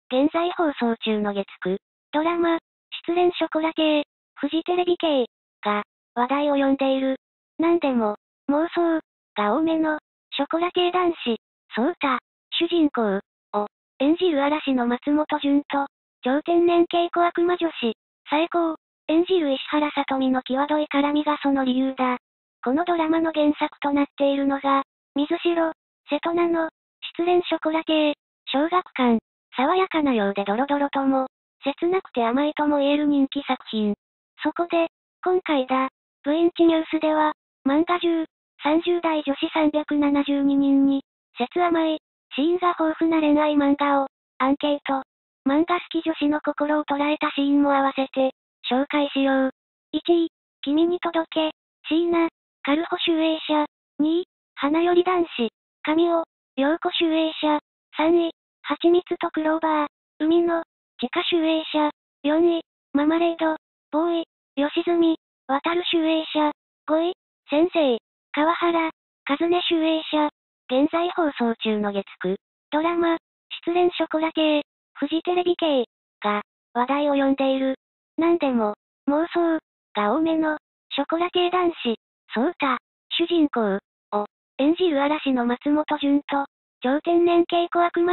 現在放送中の月9ドラマ、失恋ショコラ系、フジテレビ系が話題を呼んでいる。なんでも、妄想が多めのショコラ系男子、そうた、主人公を演じる嵐の松本潤と、超天然系小悪魔女子、最高、演じる石原さとみの際どい絡みがその理由だ。このドラマの原作となっているのが、水城、瀬戸内の失恋ショコラ系、小学館、爽やかなようでドロドロとも、切なくて甘いとも言える人気作品。そこで、今回だ、ブインチニュースでは、漫画中、30代女子372人に、切甘い、シーンが豊富な恋愛漫画を、アンケート。漫画好き女子の心を捉えたシーンも合わせて、紹介しよう。1位、君に届け、椎名、カルホ集英社。2位、花より男子、神尾、陽子集英社。3位、蜂蜜とクローバー、海の、地下集英社。4位、ママレード、ボーイ、吉住、渡る集英社。5位、先生、川原、和音集英社。現在放送中の月9ドラマ、失恋ショコラ系、フジテレビ系が話題を呼んでいる。なんでも、妄想が多めのショコラ系男子、そうた、主人公を演じる嵐の松本潤と、超天然系小悪魔